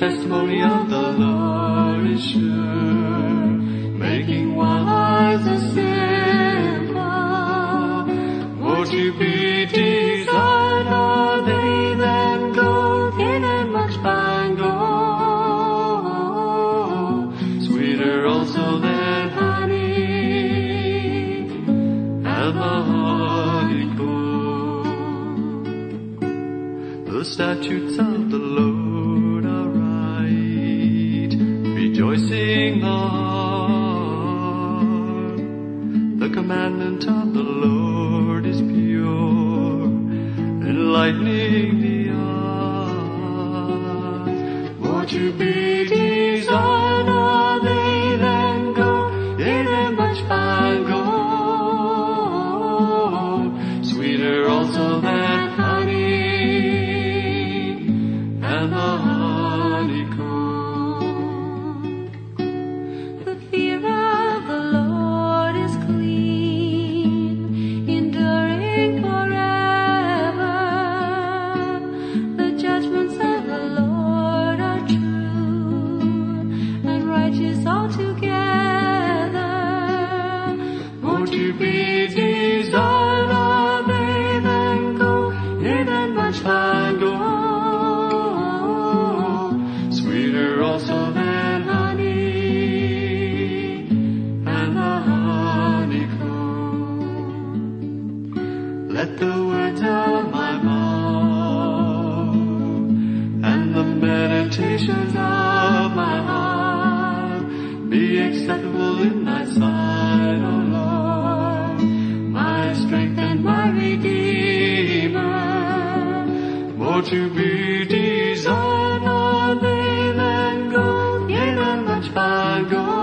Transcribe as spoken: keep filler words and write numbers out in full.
testimony of the Lord is sure, making wise the simple. More to be desired are they than gold, yea, than much fine gold, sweeter also than honey and the honeycomb. The statutes of the Lord are right, rejoicing the heart. The commandment of the Lord is pure, enlightening the eyes. More to be desired are they than gold, yea, than much fine gold, sweeter also than honey and the honeycomb. The fear of the Lord is clean, enduring forever. The judgments of the Lord are true and righteous altogether. More to be desired are they than gold, yea, than much fine gold, sweeter also than honey and the honeycomb. Let the words of my mouth and the meditations of my heart be acceptable in thy sight, O Lord, my strength and my Redeemer. More to be desired are they than gold, yea, than much fine gold,